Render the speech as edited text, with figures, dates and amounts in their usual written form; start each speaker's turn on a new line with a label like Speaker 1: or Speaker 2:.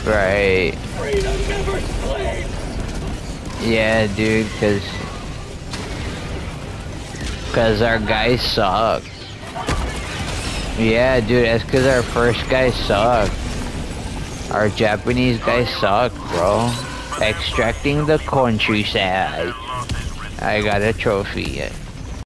Speaker 1: Right.
Speaker 2: Freedom never sleeps!
Speaker 1: Yeah, dude, cause our guys suck. Yeah, dude, that's cause our first guys suck. Our Japanese guys suck, bro. Extracting the countryside. I got a trophy.